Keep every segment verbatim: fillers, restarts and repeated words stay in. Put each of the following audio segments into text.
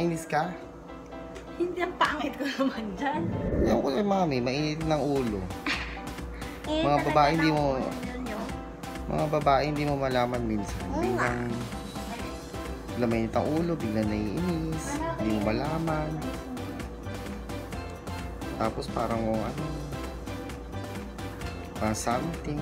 Mainis ka? Hindi, ang pangit ko naman dyan. Ewan ko kay mami, mainit ng ulo. Mga babae hindi mo... Mga babae hindi mo malaman minsan. Biglang... Biglang mainit ang ulo, biglang naiinis. Hindi mo malaman. Tapos parang oh, ano... Parang something.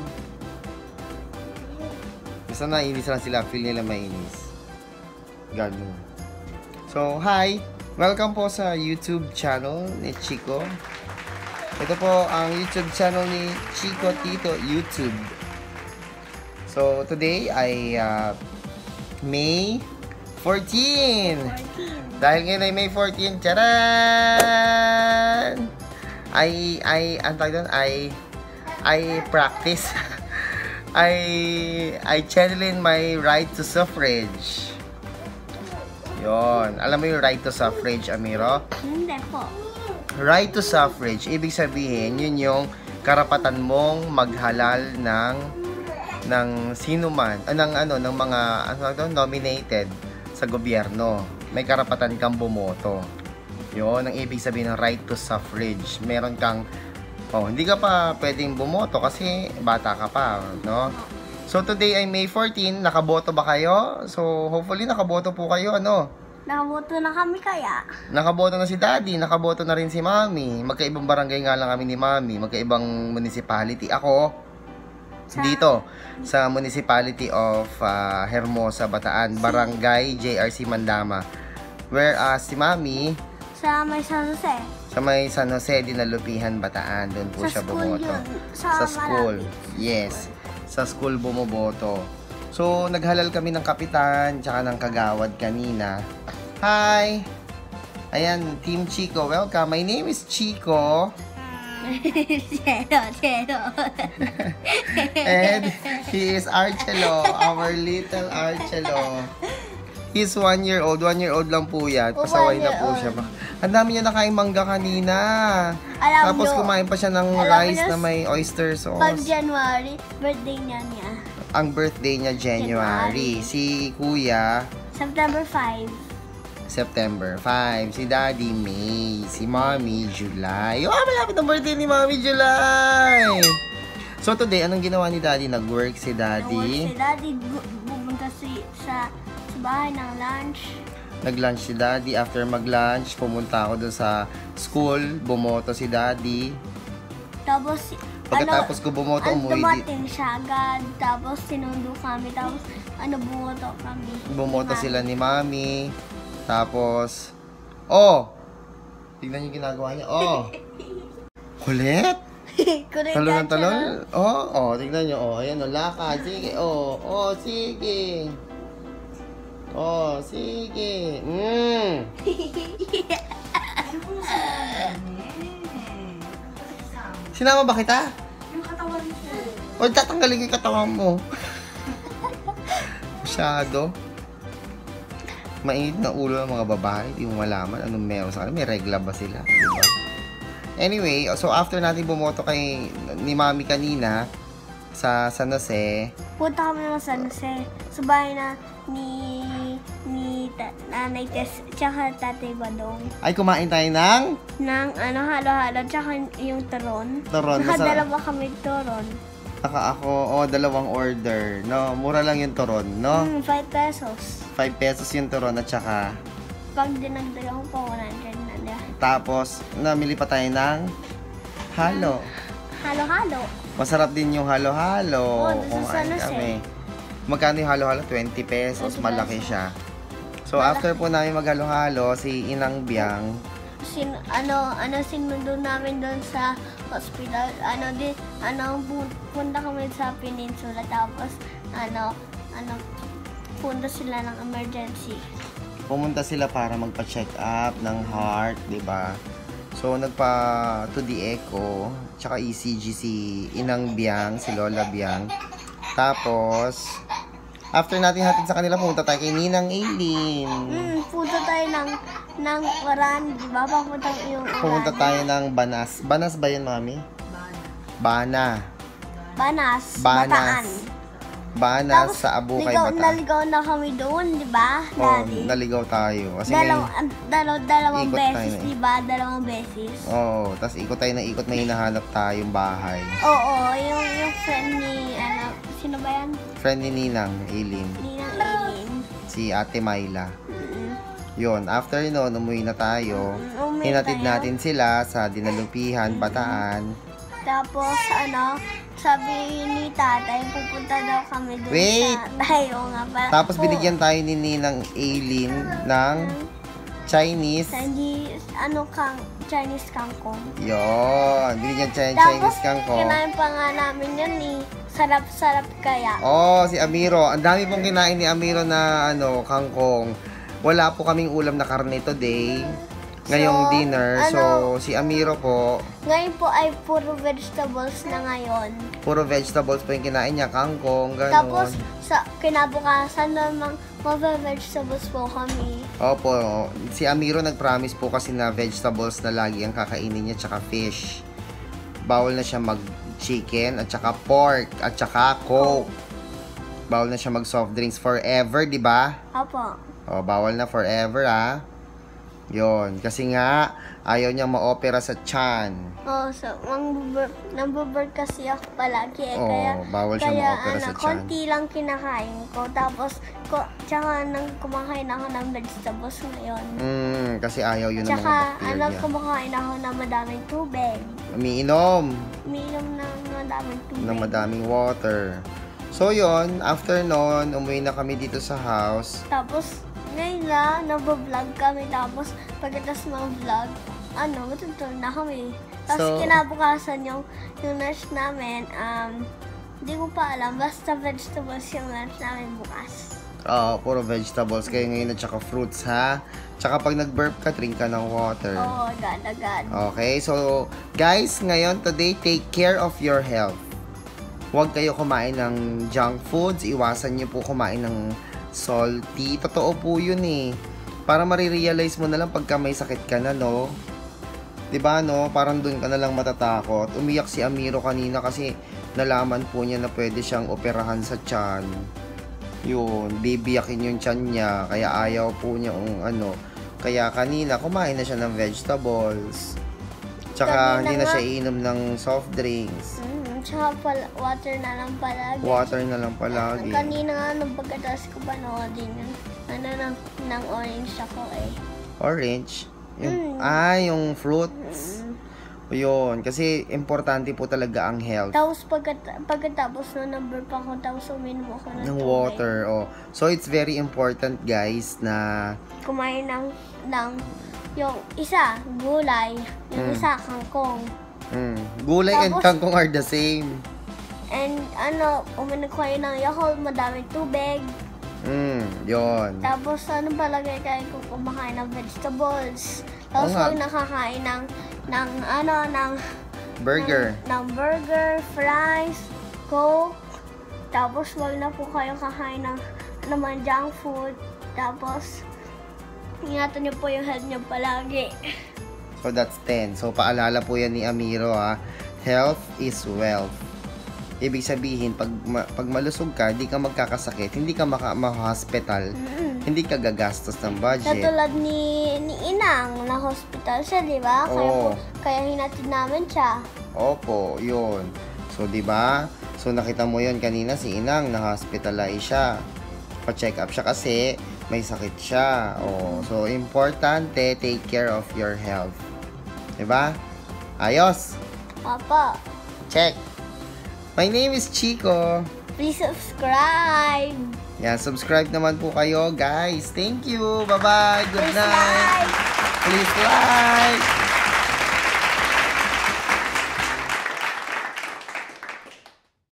Basta naiinis lang sila, feel nila mainis. Ganun. So, hi! Welcome po sa YouTube channel ni Chiko. Ito po ang YouTube channel ni Chiko Tito YouTube. So, today ay uh, May fourteenth. Dahil ngayon ay May fourteenth, charan! Ay, ay, ang tawag doon, ay, ay practice. I, I channel in my right to suffrage. Yon. Alam mo yung right to suffrage, Amiro? Hindi po. Right to suffrage, ibig sabihin, yun yung karapatan mong maghalal ng ng sino man, ah, ng ano, ng mga ano ito, nominated sa gobyerno. May karapatan kang bumoto. Yon ang ibig sabihin ng right to suffrage. Meron kang oh, hindi ka pa pwedeng bumoto kasi bata ka pa, no? So, today ay May fourteenth. Nakaboto ba kayo? So, hopefully nakaboto po kayo, ano? Nakaboto na kami kaya. Nakaboto na si Daddy. Nakaboto na rin si Mami. Magkaibang barangay nga lang kami ni Mami. Magkaibang municipality. Ako, sa? dito, sa municipality of uh, Hermosa, Bataan. Barangay J R C Mandama. Whereas si Mami, sa may San Jose. Sa may San Jose, Dinalupihan, Bataan. Doon po sa siya bumoto. Yun. Sa, sa school. Yes. Sa school bumoboto. So, naghalal kami ng kapitan, tsaka ng kagawad kanina. Hi! Ayan, Team Chiko. Welcome. My name is Chiko. Chelo, chelo. And he is Archelo, our little Archelo. He's one year old. One year old lang po yan. Pasaway na po siya. Ang dami niya nakain mangga kanina. Alam Tapos nyo, kumain pa siya ng rice na may oyster sauce. Pag January, birthday niya niya. Ang birthday niya January. January. Si Kuya, September five. September five. Si Daddy, May. Si Mommy, July. Oh, malapit ang birthday ni Mommy, July! So today, anong ginawa ni Daddy? Nag-work si Daddy. Nag-work si Daddy. Bumunta si, sa, sa bahay ng lunch. Nag-lunch si Daddy. After mag-lunch, pumunta ako doon sa school. Bumoto si Daddy. Tapos, pagkatapos ano, ko bumoto, ano, umuwi. dumating siya agad. Tapos, sinundo kami. Tapos, ano, bumoto kami. Bumoto sila ni Mami. Tapos, oh! Tignan yung ginagawa niya. Oh! Kulit! Talon ng talon? Oh, oh, tignan nyo. Oh, ayan, oh, lakad. Sige, oh, oh, sige. Oh, sige. Mm. Sinama ba kita? Yung katawan mo. O, tatanggalin yung katawan mo. Masyado. Mainit na ulo ng mga babae. Hindi mo malaman anong meron sa kanila. May regla ba sila? Diba? Anyway, so after natin bumoto kay ni Mami kanina sa San Jose. Punta kami ng San Jose. Sa bahay na ni ni ta, Nanay Tess tsaka Tatay Badong. Ay, kumain tayo ng? Ng ano, halo-halo tsaka yung turon. Turon. Nakadalawa kami turon. Naka ako, oh, dalawang order. No, mura lang yung turon, no? Hmm, five pesos. five pesos yung turon at saka Pag dinagdagan ko pa, one hundred na na. tapos, namili pa tayo ng halo. Halo-halo. Masarap din yung halo-halo. Oo, doon sa San Jose. Magkano yung halo-halo? twenty pesos. twenty Malaki pesos. siya. So, after po namin maghalo-halo, si Inang Biang, Sin, ano, ano, sinundo namin doon sa hospital. Ano, di, ano, pu- punta kami sa Peninsula. Tapos, ano, ano, punta sila ng emergency. pumunta sila para magpa-check up ng heart, di ba? So, nagpa to the echo, tsaka E C G si Inang Biang, si Lola Biang. Tapos, after natin hatid sa kanila, pumunta tayo kay Ninang Aileen. Hmm, punta tayo ng, ng Oran, di ba? Papunta yung Oran. Pumunta tayo ng Banas. Banas ba yun, Mami? Bana. Banas. Banas. Bataan. Bana Tapos, sa Abukay, ligaw, Bataan. naligaw na kami doon, di ba, Oh, Daddy? naligaw tayo. Kasi Dalaw, may... an- dalaw, dalawang Ikot beses, tayo na eh. di ba? Dalawang beses. Oo, oh, tapos ikot tayo na ikot, may hinahanap tayong bahay. Oo, yung, yung friend ni, ano, sino ba yan? Friend ni Ninang, Eileen. Ninang Eileen. Si Ate Myla. Mm. Yun, after noon, umuwi na tayo. Mm, umuwi Hinatid tayo. natin sila sa Dinalupihan, Bataan. Tapos, ano, sabi ni tatay, pupunta daw kami doon Wait! sa... Tayo nga pala. Tapos Oo. binigyan tayo ni Ninang Eileen ng Chinese. Chinese, ano kang, Chinese kangkong. Yun, binigyan tayo ng Tapos, Chinese kangkong. kinain pa nga namin yun eh. Sarap-sarap kaya. Oh, si Amiro. Ang dami pong kinain ni Amiro na ano, kangkong. Wala po kaming ulam na karne today. Ngayong So, dinner. So, ano- si Amiro po, Ngayon po ay puro vegetables na ngayon. puro vegetables po yung kinain niya. Kangkong, gano'n. Tapos, sa kinabukasan naman, mag-vegetables po kami. Opo, si Amiro nag-promise po kasi na vegetables na lagi ang kakainin niya, tsaka fish. Bawal na siya mag-chicken, at tsaka pork, at tsaka coke. Bawal na siya mag-soft drinks forever, di ba? Opo. O, bawal na forever, ah. Yon, kasi nga, ayaw niya ma-opera sa tiyan. Oh, so, nambubur kasi ako palagi eh. Oo, kaya, bawal siya kaya, ma-opera ano, sa tiyan. konti lang kinakain ko. Tapos, ko, tsaka nang kumakain ako ng vegetables ngayon. Hmm, kasi ayaw yun ng mga Tsaka, ano, bacteria. kumakain ako ng madaming tubig. Umiinom Umiinom ng madaming tubig. ng madaming water. So, yon, after nun, umuwi na kami dito sa house. Tapos, ngayon na, nag-vlog kami. Tapos, pagkatapos mag-vlog, ano, matutulog na kami. Tapos, So- kinabukasan yung, yung lunch namin, um, hindi ko pa alam. Basta vegetables yung lunch namin bukas. Oo, puro vegetables kayo ngayon at saka fruits, ha? Tsaka pag nag-burp ka, drink ka ng water. Oo, agad-agad. Okay, so guys, ngayon today, take care of your health. Huwag kayo kumain ng junk foods, iwasan niyo po kumain ng salty. Totoo po yun eh. Para marirealize mo na lang pagka may sakit ka na, no? 'Di ba, no? Parang doon ka na lang matatakot. Umiyak si Amiro kanina kasi nalaman po niya na pwede siyang operahan sa tiyan. Yun, bibiyakin yung tiyan niya, kaya ayaw po niya ang ano. Kaya kanina, kumain na siya ng vegetables. Tsaka Kanina hindi na nga- siya iinom ng soft drinks. Mm, tsaka pala, water na lang palagi. Water na lang palagi. Kanina nga, nung pagkatapos ko panoodin yun, ano, ng, ng orange ako eh. Orange? Yung, Mm. Ah, yung fruits. Yun, kasi importante po talaga ang health. Tapos pagkat pagkatapos na number pa ako, tapos uminom ako ng, Ng tubig. water, oh. So, it's very important, guys, na Kumain ng, ng, yung isa, gulay, Mm. yung isa, kangkong. mm, gulay and Tapos- kangkong are the same. And ano, uminom ko ng Yakult, madaming tubig. Mm, yun. Tapos ano palagay kayo kung kumakain ng vegetables. Tapos Oo nga. huwag nakakain ng, ng ano, ng, Burger. ng, ng burger, fries, coke. Tapos huwag na po kayo kakain ng naman junk food. Tapos, ingatan niyo po yung health niyo palagi. So, that's ten. So, paalala po yan ni Amiro, ha. Health is wealth. Ibig sabihin, pag, ma- pag malusog ka, hindi ka magkakasakit, hindi ka maka- ma-hospital, Mm-mm. hindi ka gagastos ng budget. Katulad ni, ni Inang, na hospital siya, di ba? Kaya, Oo. po, kaya hinatid namin siya. Opo, yun. So, di ba? So, nakita mo yun kanina, si Inang, na-hospitalize siya. Pa-check up siya kasi may sakit siya. Oh, so, importante, take care of your health. Di ba? Ayos! Papa, Check! My name is Chiko. please subscribe. Yan, subscribe naman po kayo, guys. Thank you. Bye-bye. Good Please night. like. Please like.